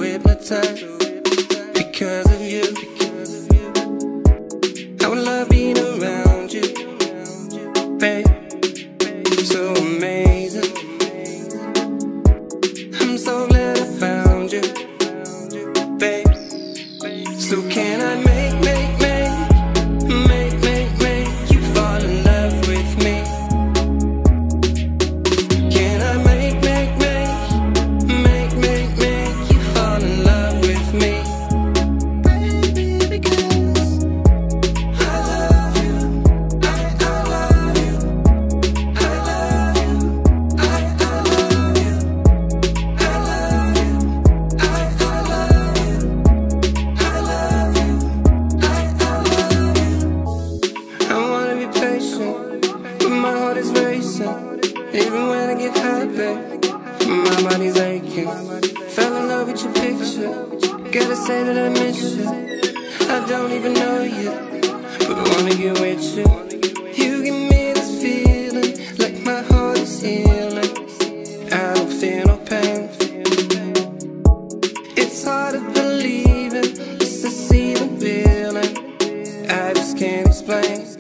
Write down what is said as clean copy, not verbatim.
hypnotized because of you. I would love being around you, babe. So amazing. I'm so glad I found you, babe. So can I make you fall in love with me? Can I make you fall in love with me? Baby, because I love you, I love you, I love you, I love you, I love you, I love you, I love you, I love you. I wanna be patient, but my heart is racing. Even when I get high, babe, my body's aching. Fell in love with your picture, gotta say that I miss you. I don't even know you, but I wanna get with you. You give me this feeling, like my heart is healing. I don't feel no pain. It's hard to believe it, just to see the feeling I just can't explain.